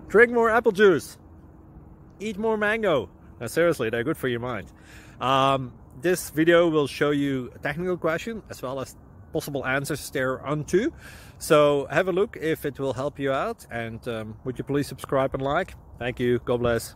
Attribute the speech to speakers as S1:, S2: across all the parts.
S1: Drink more apple juice. Eat more mango. Now, seriously, they're good for your mind. This video will show you a technical question as well as possible answers thereunto. So have a look if it will help you out, and would you please subscribe and like? Thank you. God bless.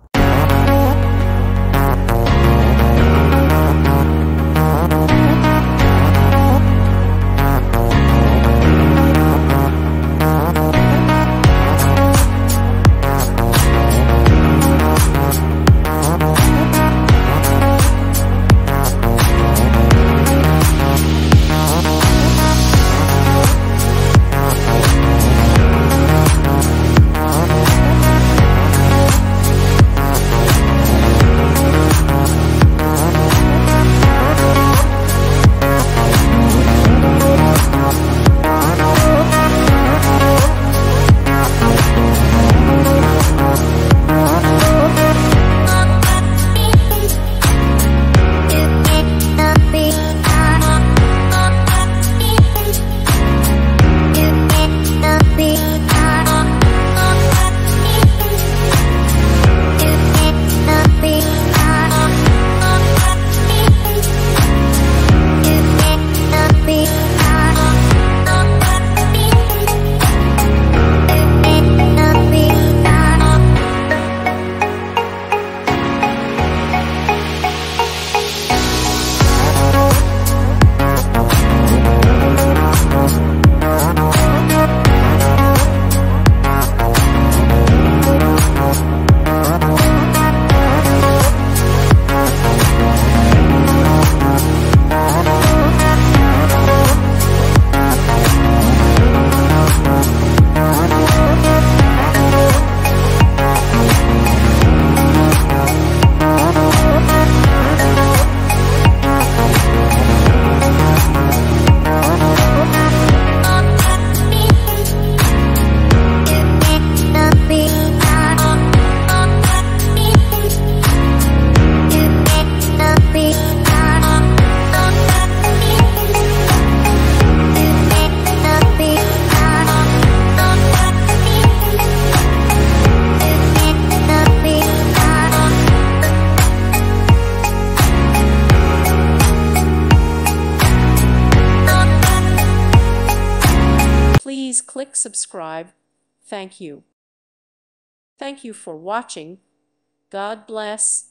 S2: Please click subscribe. Thank you. Thank you for watching. God bless.